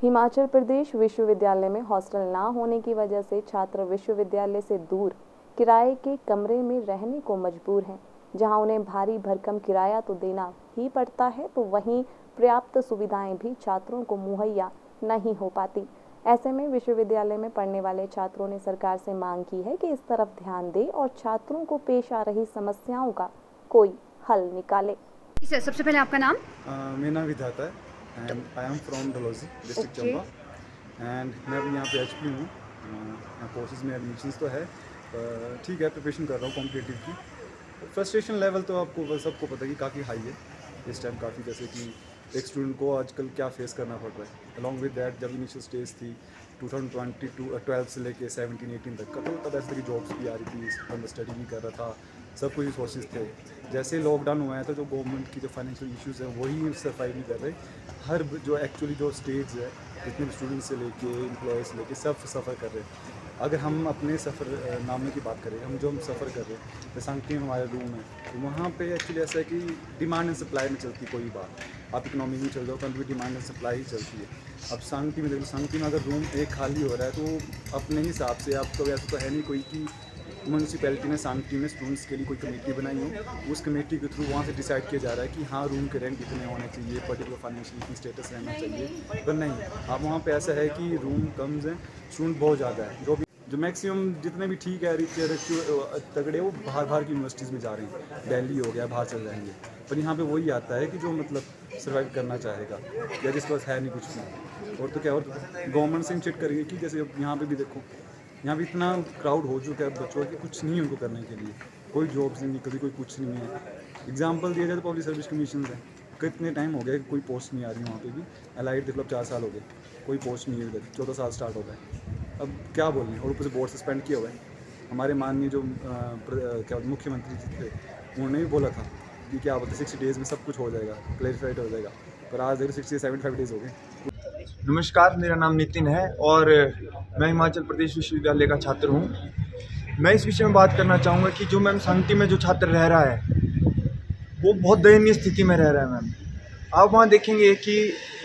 हिमाचल प्रदेश विश्वविद्यालय में हॉस्टल ना होने की वजह से छात्र विश्वविद्यालय से दूर किराए के कमरे में रहने को मजबूर हैं, जहां उन्हें भारी भरकम किराया तो देना ही पड़ता है, तो वहीं पर्याप्त सुविधाएं भी छात्रों को मुहैया नहीं हो पाती। ऐसे में विश्वविद्यालय में पढ़ने वाले छात्रों ने सरकार से मांग की है कि इस तरफ ध्यान दे और छात्रों को पेश आ रही समस्याओं का कोई हल निकाले। सबसे पहले आपका नाम? मेरा नाम विधाता है and I am from Dalhousie district Chamba and मैं अभी यहाँ पे HP हूँ। कोर्सेज में एडमिशन्स तो है, ठीक है, प्रिपरेशन कर रहा हूँ कॉम्पिटिटिव की। फ्रस्ट्रेशन लेवल तो आपको सबको पता है कि काफ़ी हाई है इस टाइम काफ़ी, जैसे कि एक स्टूडेंट को आजकल क्या फेस करना पड़ रहा है। अलॉन्ग विद दैट जब इनिशियल स्टेज थी 2012 से लेके 17-18 तक का, तो तब ऐसे की जॉब्स भी आ रही थी, बंदा स्टडी भी कर रहा था, सब कुछ रिसोर्सेज थे। जैसे लॉकडाउन हुआ है तो जो गवर्नमेंट की जो फाइनेंशियल इश्यूज़ हैं वही सर्वाइव नहीं कर रहे। हर जो एक्चुअली जो स्टेज है, जितने भी स्टूडेंट्स से लेके एम्प्लॉयज़ से लेके सब सफ़र कर रहे हैं। अगर हम अपने सफ़र नामे की बात करें, हम जो सफ़र कर रहे हैं, सांगटी में हमारा रूम है, तो वहाँ पे एक्चुअली ऐसा है कि डिमांड एंड सप्लाई में चलती कोई बात। आप इकोनॉमी में चल जाओ तो भी डिमांड एंड सप्लाई ही चलती है। अब सांगटी में देखो, सांगटी में अगर रूम एक खाली हो रहा है तो अपने हिसाब से, आप तो वैसे तो है नहीं कोई कि म्यूनसिपैलिटी ने सांगटी में स्टूडेंट्स के लिए कोई कमेटी बनाई हो, उस कमेटी के थ्रू वहाँ से डिसाइड किया जा रहा है कि हाँ रूम के रेंट इतने होने चाहिए, पर्टिकुलर फाइनेंशियल इतनी स्टेटस रहना चाहिए। पर नहीं, अब वहाँ पे ऐसा है कि रूम कम हैं, स्टूडेंट बहुत ज़्यादा है। जो मैक्सिमम जितने भी ठीक है रिच तगड़े, वो बाहर की यूनिवर्सिटीज़ में जा रहे हैं, दिल्ली हो गया, बाहर चल जाएंगे। पर यहाँ पे वही आता है कि जो मतलब सर्वाइव करना चाहेगा या जिसके पास है नहीं कुछ भी। और तो क्या, और गवर्नमेंट से इंसिस्ट करेंगे कि जैसे यहाँ पे भी देखो, यहाँ पे इतना क्राउड हो चुका है बच्चों की, कुछ नहीं है उनको करने के लिए, कोई जॉब्स नहीं, कभी कोई कुछ नहीं है। एग्जाम्पल दिया जाए तो पब्लिक सर्विस कमीशन है, कितने टाइम हो गया कोई पोस्ट नहीं आ रही वहाँ पे भी। एलाइड देख लो 4 साल हो गए, कोई पोस्ट नहीं है इधर, 14 साल स्टार्ट हो गए। अब क्या बोलें, और ऊपर से बोर्ड सस्पेंड किया हुआ है। हमारे माननीय जो क्या मुख्यमंत्री जी थे, उन्होंने भी बोला था कि क्या बोलते 60 डेज़ में सब कुछ हो जाएगा, क्लैरिफाइड हो जाएगा, पर आज देखो 60-75 डेज़ हो गए। नमस्कार, मेरा नाम नितिन है और मैं हिमाचल प्रदेश विश्वविद्यालय का छात्र हूँ। मैं इस विषय में बात करना चाहूँगा कि जो मैम सांगटी में जो छात्र रह रहा है वो बहुत दयनीय स्थिति में रह रहा है। मैम आप वहाँ देखेंगे कि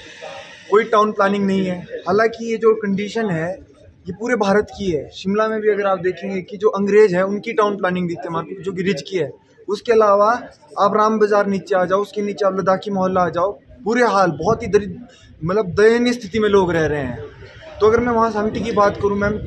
कोई टाउन प्लानिंग नहीं है। हालांकि ये जो कंडीशन है ये पूरे भारत की है। शिमला में भी अगर आप देखेंगे कि जो अंग्रेज है उनकी टाउन प्लानिंग दिखती है वहाँ पे, जो कि रिच की है। उसके अलावा आप राम बाज़ार नीचे आ जाओ, उसके नीचे आप लद्दाखी मोहल्ला आ जाओ, बुरे हाल, बहुत ही मतलब दयनीय स्थिति में लोग रह रहे हैं। तो अगर मैं वहाँ सांगटी की बात करूँ मैम,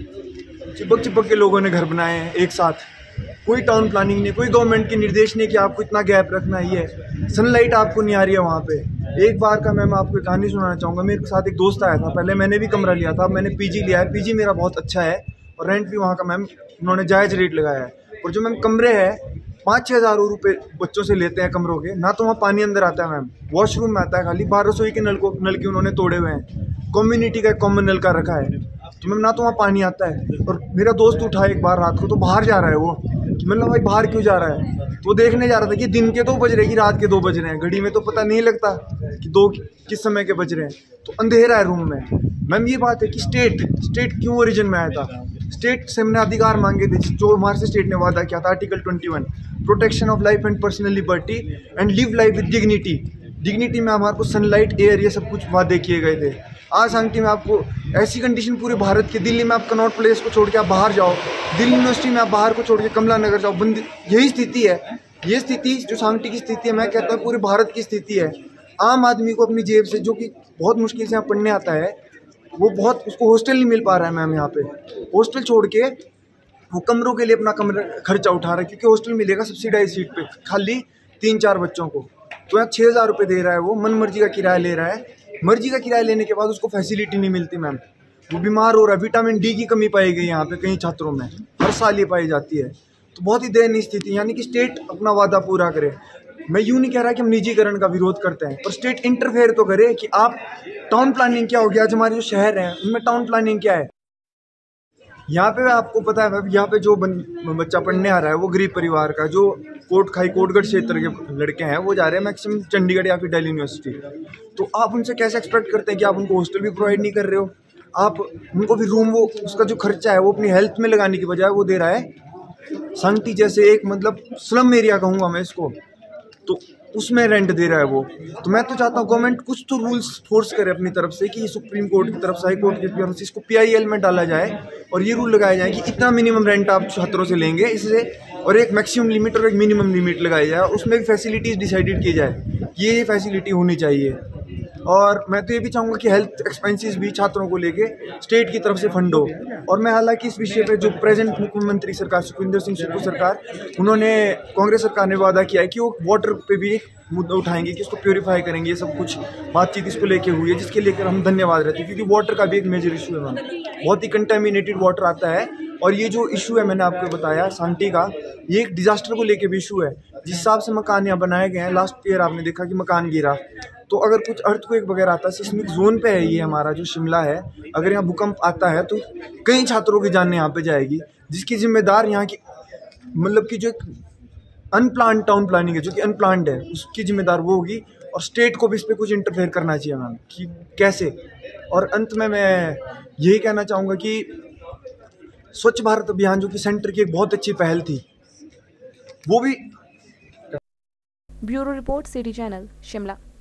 चिपक के लोगों ने घर बनाए हैं एक साथ, कोई टाउन प्लानिंग नहीं, कोई गवर्नमेंट के निर्देश नहीं कि आपको इतना गैप रखना ही है। सनलाइट आपको नहीं आ रही है वहाँ पे। एक बार का मैं आपको एक कहानी सुनाना चाहूँगा। मेरे साथ एक दोस्त आया था, पहले मैंने भी कमरा लिया था, अब मैंने PG लिया है। PG मेरा बहुत अच्छा है और रेंट भी वहाँ का मैम उन्होंने जायज़ रेट लगाया है। और जो मैम कमरे हैं 5-6 हज़ार रुपये बच्चों से लेते हैं कमरों के, ना तो वहाँ पानी अंदर आता है मैम, वॉशरूम में आता है खाली, बाहर रसोई के नल के उन्होंने तोड़े हुए हैं, कम्युनिटी का एक कॉमन नल का रखा है, तो मैम ना तो वहाँ पानी आता है। और मेरा दोस्त उठा एक बार रात को, तो बाहर जा रहा है वो, कि मतलब भाई बाहर क्यों जा रहा है, तो वो देखने जा रहा था कि दिन के 2 बज रहे कि रात के 2 बज रहे हैं। घड़ी में तो पता नहीं लगता कि 2 किस समय के बज रहे हैं, तो अंधेरा है रूम में। मैम ये बात है कि स्टेट क्यों ओरिजिन में आया था। स्टेट से हमने अधिकार मांगे थे, जो हमारे से स्टेट ने वादा किया था, article 21, protection of life and personal liberty and live life with dignity में हमारे को सनलाइट, एयर, ये सब कुछ वादे किए गए थे। आज सांगटी में आपको ऐसी कंडीशन पूरे भारत के, दिल्ली में आप कनॉट प्लेस को छोड़ के आप बाहर जाओ, दिल्ली यूनिवर्सिटी में आप बाहर को छोड़ के कमला नगर जाओ, यही स्थिति है। ये स्थिति जो सांगटी की स्थिति है, मैं कहता हूँ पूरे भारत की स्थिति है। आम आदमी को अपनी जेब से, जो कि बहुत मुश्किल से यहाँ पढ़ने आता है, वो बहुत, उसको हॉस्टल नहीं मिल पा रहा है मैम। यहाँ पे हॉस्टल छोड़ के वो कमरों के लिए अपना कमरा खर्चा उठा रहा है, क्योंकि हॉस्टल मिलेगा सब्सिडाइज सीट पे खाली 3-4 बच्चों को, तो यहाँ 6 हज़ार रुपये दे रहा है वो, मन मर्जी का किराया ले रहा है। मर्जी का किराया लेने के बाद उसको फैसिलिटी नहीं मिलती मैम, वो बीमार हो रहा है। विटामिन D की कमी पाई गई यहाँ पे कई छात्रों में, हर साल ये पाई जाती है। तो बहुत ही दयनीय स्थिति, यानी कि स्टेट अपना वादा पूरा करे। मैं यूँ नहीं कह रहा कि हम निजीकरण का विरोध करते हैं, पर स्टेट इंटरफेयर तो करे कि आप टाउन प्लानिंग क्या हो गया, आज हमारे जो शहर हैं उनमें टाउन प्लानिंग क्या है। यहाँ पे आपको पता है, यहाँ पे जो बच्चा पढ़ने आ रहा है वो गरीब परिवार का, जो कोटगढ़ क्षेत्र के लड़के हैं वो जा रहे हैं मैक्सिमम चंडीगढ़ या फिर दिल्ली यूनिवर्सिटी। तो आप उनसे कैसे एक्सपेक्ट करते हैं कि आप उनको हॉस्टल भी प्रोवाइड नहीं कर रहे हो, आप उनको भी रूम, वो उसका जो खर्चा है वो अपनी हेल्थ में लगाने की बजाय वो दे रहा है सांगटी जैसे एक, मतलब स्लम एरिया कहूँगा मैं इसको। तो उसमें रेंट दे रहा है वो। तो मैं तो चाहता हूँ गवर्नमेंट कुछ तो रूल्स फोर्स करे अपनी तरफ से कि सुप्रीम कोर्ट की तरफ से, हाई कोर्ट की तरफ से इसको PIL में डाला जाए और ये रूल लगाया जाए कि इतना मिनिमम रेंट आप छात्रों से लेंगे इससे, और एक मैक्सिमम लिमिट और एक मिनिमम लिमिट लगाई जाए और उसमें भी फैसिलिटीज़ डिसाइडेड की जाए, ये फैसिलिटी होनी चाहिए। और मैं तो ये भी चाहूँगा कि हेल्थ एक्सपेंसेस भी छात्रों को लेके स्टेट की तरफ से फंड हो। और मैं हालांकि इस विषय पे जो प्रेजेंट मुख्यमंत्री सरकार सुखविंदर सिंह सुक्खू सरकार, उन्होंने कांग्रेस सरकार ने वादा किया है कि वो वाटर पे भी एक मुद्दा उठाएंगे कि इसको प्योरीफाई करेंगे। ये सब कुछ बातचीत इसको लेके हुई है, जिसके लेकर हम धन्यवाद रहते हैं, क्योंकि वाटर का भी एक मेजर इशू है मैम। बहुत ही कंटेमिनेटेड वाटर आता है। और ये जो इशू है मैंने आपको बताया सांटी का, ये एक डिजास्टर को लेके भी इशू है। जिस हिसाब से मकान यहाँ बनाए गए हैं, लास्ट ईयर आपने देखा कि मकान गिरा, तो अगर कुछ अर्थक्वेक वगैरह आता है, सिस्मिक जोन पे है ये हमारा जो शिमला है, अगर यहाँ भूकंप आता है तो कई छात्रों की जान यहाँ पे जाएगी, जिसकी जिम्मेदार यहाँ की मतलब कि जो एक अनप्लान्ड टाउन प्लानिंग है, जो कि अनप्लान्ड है, उसकी जिम्मेदार वो होगी। और स्टेट को भी इस पर कुछ इंटरफेयर करना चाहिए मैम कि कैसे। और अंत में मैं यही कहना चाहूँगा कि स्वच्छ भारत अभियान जो कि सेंटर की एक बहुत अच्छी पहल थी, वो भी। Bureau report, city channel, Shimla.